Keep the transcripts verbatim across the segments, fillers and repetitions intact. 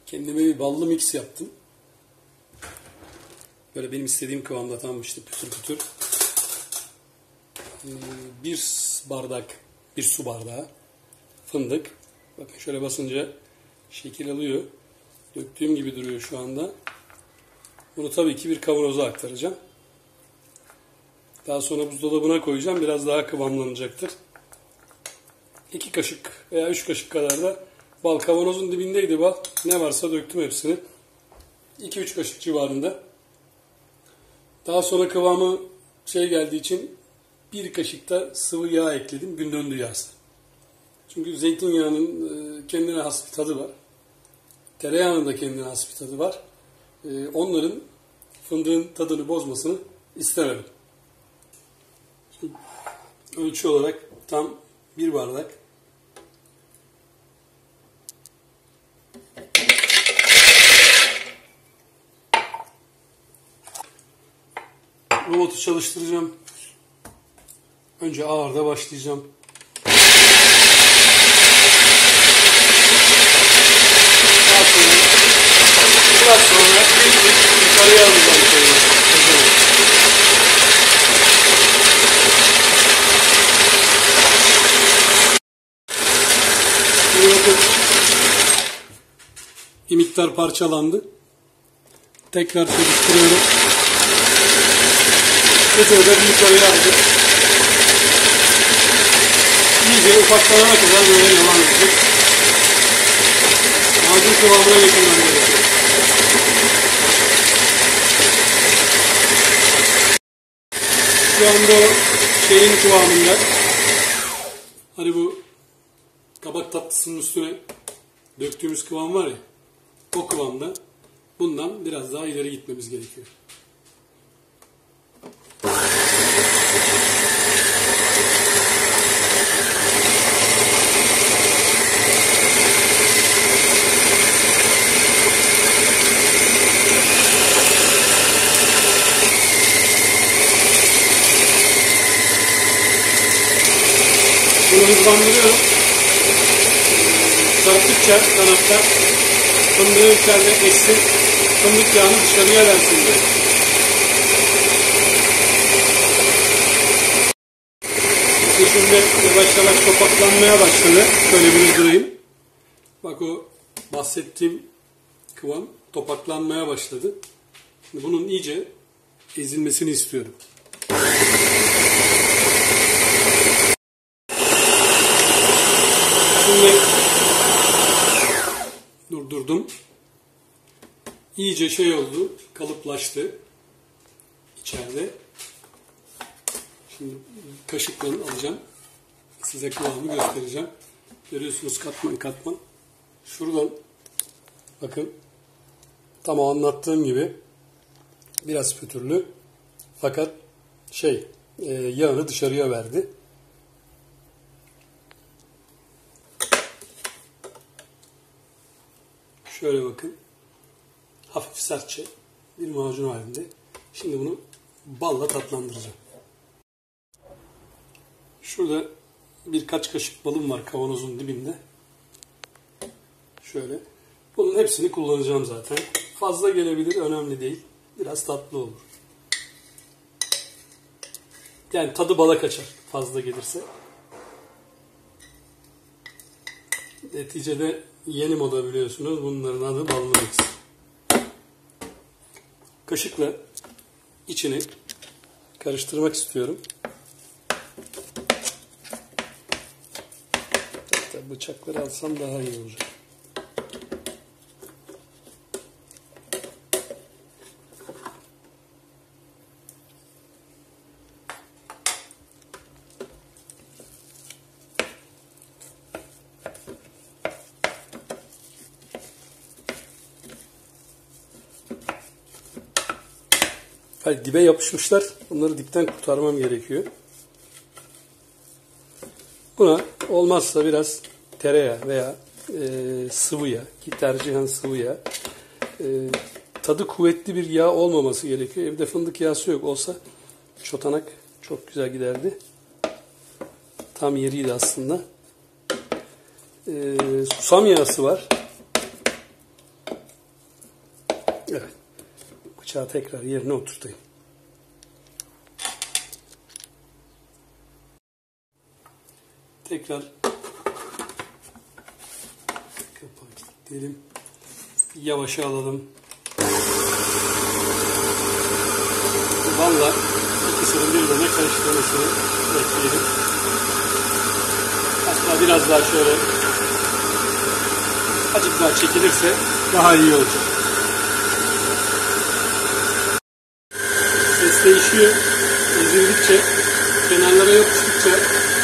Kendime bir ballı mix yaptım. Böyle benim istediğim kıvamda, tam işte pütür pütür. Bir bardak, bir su bardağı fındık. Bakın şöyle basınca şekil alıyor. Döktüğüm gibi duruyor şu anda. Bunu tabii ki bir kavanoza aktaracağım. Daha sonra buzdolabına koyacağım. Biraz daha kıvamlanacaktır. iki kaşık veya üç kaşık kadar da bal. Kavanozun dibindeydi bal. Ne varsa döktüm hepsini. iki üç kaşık civarında. Daha sonra kıvamı şey geldiği için bir kaşık da sıvı yağ ekledim. Gün döndü yağsı. Çünkü zeytinyağının kendine has bir tadı var. Tereyağının da kendine has bir tadı var. Onların fındığın tadını bozmasını istemedim. Ölçü olarak tam bir bardak. Robotu çalıştıracağım. Önce ağırda başlayacağım. Daha sonra, biraz sonra yukarıya alacağım. Bir miktar parçalandı. Tekrar çalıştırıyorum. Tekrar da bir yukarıya aldım. İyice ufaklanana kadar böyle devam edecek. Macun kıvamına getirmem gerekiyor. Şu anda o şeyin kıvamında. Hani bu kabak tatlısının üstüne döktüğümüz kıvam var ya, o kıvamda. Bundan biraz daha ileri gitmemiz gerekiyor. Bunu hızlandırıyorum. Sarktıkça kanatlar fındığı içeride eksin, fındık yağını dışarıya versin diye. İşte şimdi yavaş yavaş topaklanmaya başladı. Şöyle bir durayım. Bak, o bahsettiğim kıvam topaklanmaya başladı. Şimdi bunun iyice ezilmesini istiyorum. Şimdi durdurdum. İyice şey oldu, kalıplaştı içeride. Şimdi kaşıkla alacağım. Size kıvamı göstereceğim. Görüyorsunuz, katman katman. Şuradan bakın, tam o anlattığım gibi biraz pütürlü. Fakat şey e, yağını dışarıya verdi. Şöyle bakın. Hafif sertçe bir macun halinde. Şimdi bunu balla tatlandıracağım. Şurada birkaç kaşık balım var kavanozun dibinde. Şöyle. Bunun hepsini kullanacağım zaten. Fazla gelebilir, önemli değil. Biraz tatlı olur. Yani tadı bala kaçar fazla gelirse. Neticede yeni moda biliyorsunuz. Bunların adı ballı mix. Kaşıkla içini karıştırmak istiyorum. Hatta bıçakları alsam daha iyi olacak. Hayır, dibe yapışmışlar. Bunları dipten kurtarmam gerekiyor. Buna olmazsa biraz tereyağı veya e, sıvı yağ, ki tercihen sıvı yağ. E, tadı kuvvetli bir yağ olmaması gerekiyor. Evde fındık yağısı yok. Olsa çotanak çok güzel giderdi. Tam yeriydi aslında. E, susam yağısı var. bıçağı tekrar yerine oturtayım. Tekrar kapağı kilitleyelim. Yavaşa alalım. Valla ikisinin birbirine karıştırmasını bekleyelim. Hatta biraz daha şöyle azıcık daha çekilirse daha iyi olacak. Ses değişiyor. Ezildikçe, kenarlara yapıştıkça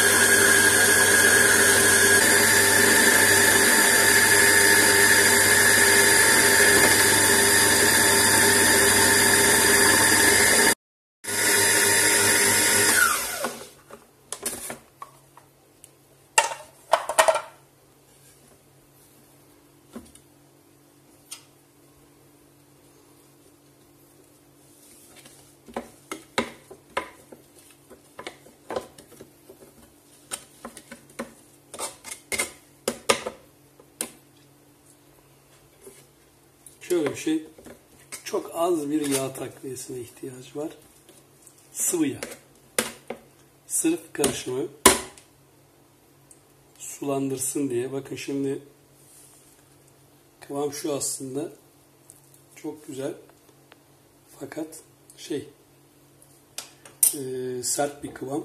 şöyle bir şey, çok az bir yağ takviyesine ihtiyaç var. Sıvı yağ. Sırf karışımı sulandırsın diye. Bakın şimdi kıvam şu aslında. Çok güzel. Fakat şey e, sert bir kıvam.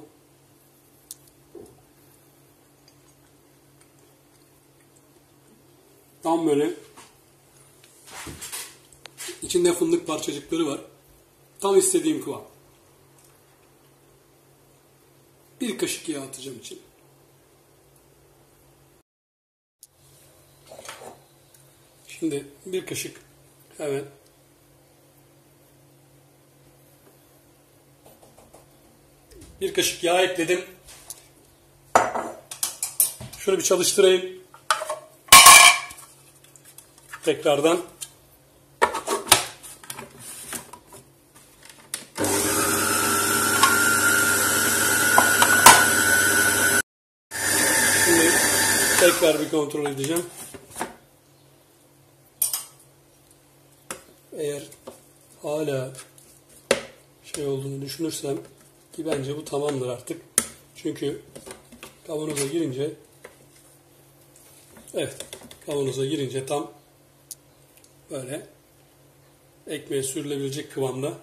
Tam böyle İçinde fındık parçacıkları var. Tam istediğim kıvam. Bir kaşık yağ atacağım içine. Şimdi bir kaşık hemen bir kaşık yağ ekledim. Şunu bir çalıştırayım. Tekrardan. Tekrar bir kontrol edeceğim. Eğer hala şey olduğunu düşünürsem ki bence bu tamamdır artık. Çünkü kavanoza girince evet kavanoza girince tam böyle ekmeğe sürülebilecek kıvamda.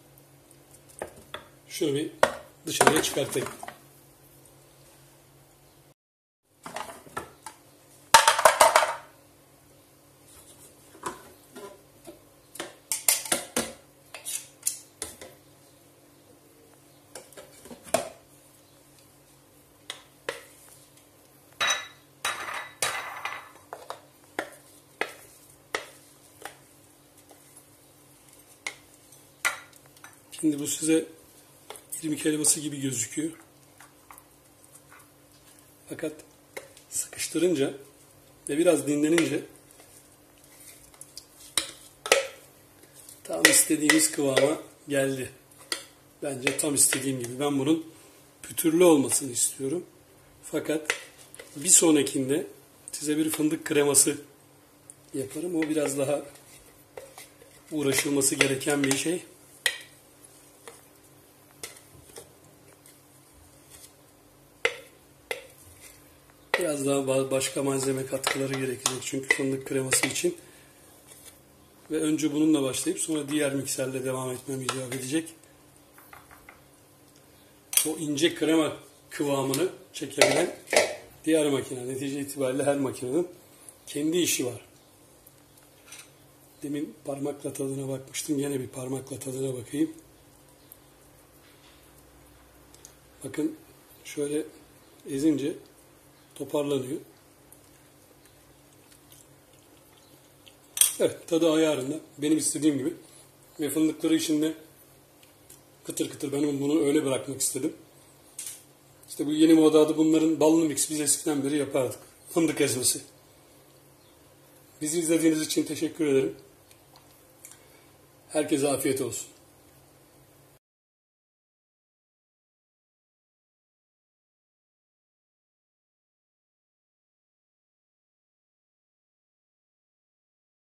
Şunu bir dışarıya çıkartayım. Şimdi bu size irmik helvası gibi gözüküyor. Fakat sıkıştırınca ve biraz dinlenince tam istediğimiz kıvama geldi. Bence tam istediğim gibi. Ben bunun pütürlü olmasını istiyorum. Fakat bir sonrakinde size bir fındık kreması yaparım. O biraz daha uğraşılması gereken bir şey. Biraz daha başka malzeme katkıları gerekecek çünkü fındık kreması için. Ve önce bununla başlayıp sonra diğer mikserle devam etmem icap edecek. O ince krema kıvamını çekebilen diğer makine. Netice itibariyle her makinenin kendi işi var. Demin parmakla tadına bakmıştım. Yine bir parmakla tadına bakayım. Bakın şöyle ezince toparlanıyor. Evet, tadı ayarında. Benim istediğim gibi. Ve fındıkları içinde kıtır kıtır. Ben bunu öyle bırakmak istedim. İşte bu yeni moda adı bunların ballı mix. Biz eskiden beri yapardık. Fındık ezmesi. Bizi izlediğiniz için teşekkür ederim. Herkese afiyet olsun.